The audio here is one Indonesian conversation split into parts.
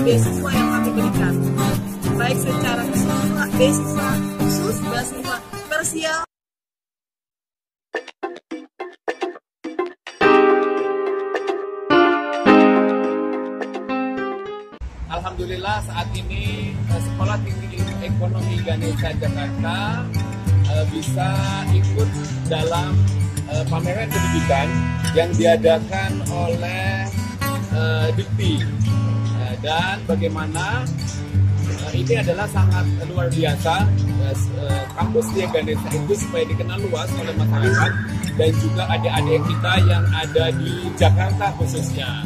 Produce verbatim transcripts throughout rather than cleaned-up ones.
beasiswa yang kami berikan, baik secara beasiswa, beasiswa khusus, beasiswa komersial. Alhamdulillah saat ini Sekolah Tinggi Ekonomi Ganesha Jakarta bisa ikut dalam pameran pendidikan yang diadakan oleh Dikti, dan bagaimana ini adalah sangat luar biasa. Kampus Tia Ganesha itu supaya dikenal luas oleh masyarakat dan juga adik-adik kita yang ada di Jakarta khususnya.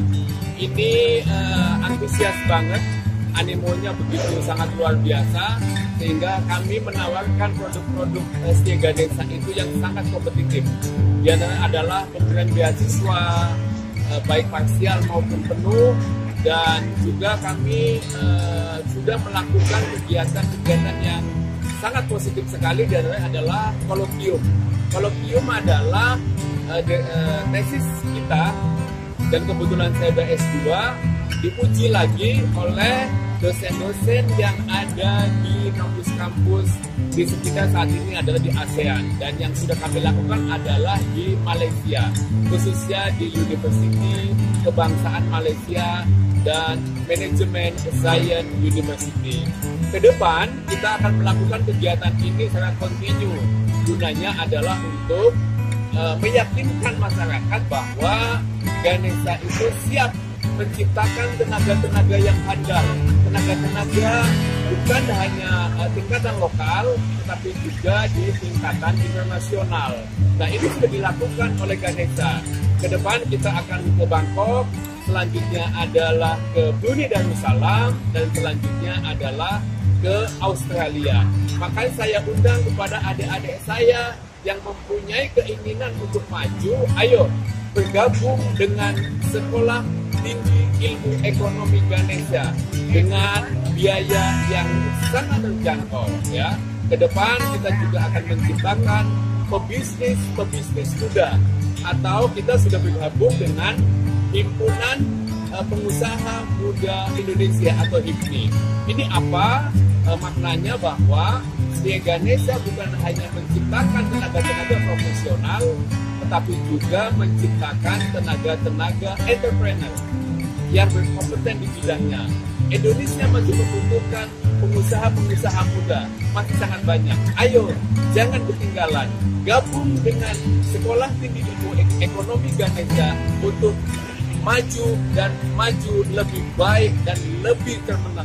Ini uh, antusias banget, animonya begitu sangat luar biasa, sehingga kami menawarkan produk-produk uh, Tia Ganesha itu yang sangat kompetitif. Dia adalah pemberian beasiswa uh, baik parsial maupun penuh, dan juga kami uh, sudah melakukan kegiatan-kegiatan yang sangat positif sekali. Dia adalah kolokium. Kolokium adalah uh, de, uh, tesis kita. Dan kebetulan saya sudah S dua, diuji lagi oleh dosen-dosen yang ada di kampus-kampus di sekitar saat ini adalah di ASEAN. Dan yang sudah kami lakukan adalah di Malaysia, khususnya di University Kebangsaan Malaysia dan Manajemen Science University. Ke depan kita akan melakukan kegiatan ini secara kontinu. Gunanya adalah untuk uh, meyakinkan masyarakat bahwa Ganesha itu siap menciptakan tenaga-tenaga yang handal, tenaga-tenaga bukan hanya uh, tingkatan lokal, tetapi juga di tingkatan internasional. Nah, ini sudah dilakukan oleh Ganesha. Ke depan kita akan ke Bangkok, selanjutnya adalah ke Brunei Darussalam, dan selanjutnya adalah ke Australia. Makanya saya undang kepada adik-adik saya yang mempunyai keinginan untuk maju, ayo bergabung dengan Sekolah Tinggi Ilmu Ekonomi Ganesha dengan biaya yang sangat terjangkau. Ya, ke depan kita juga akan menciptakan pebisnis-pebisnis muda, atau kita sudah bergabung dengan Himpunan uh, Pengusaha Muda Indonesia atau HIPMI. Ini apa uh, maknanya? Bahwa Tia Ganesha bukan hanya menciptakan tenaga-tenaga profesional, tetapi juga menciptakan tenaga-tenaga entrepreneur yang berkompeten di bidangnya. Indonesia masih membutuhkan pengusaha-pengusaha muda, masih sangat banyak. Ayo, jangan ketinggalan. Gabung dengan Sekolah Tinggi Ilmu Ekonomi Ganesha untuk maju dan maju lebih baik dan lebih termenang.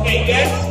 Okay, guys.